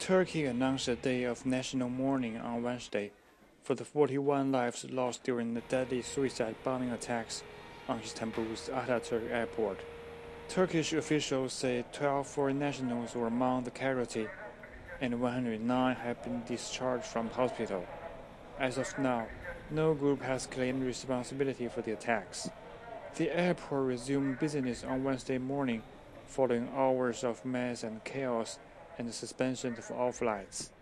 Turkey announced a day of national mourning on Wednesday for the 41 lives lost during the deadly suicide bombing attacks on Istanbul's Ataturk airport. Turkish officials say 12 foreign nationals were among the casualties, and 109 have been discharged from hospital. As of now, no group has claimed responsibility for the attacks. The airport resumed business on Wednesday morning following hours of mess and chaos and the suspension of all flights.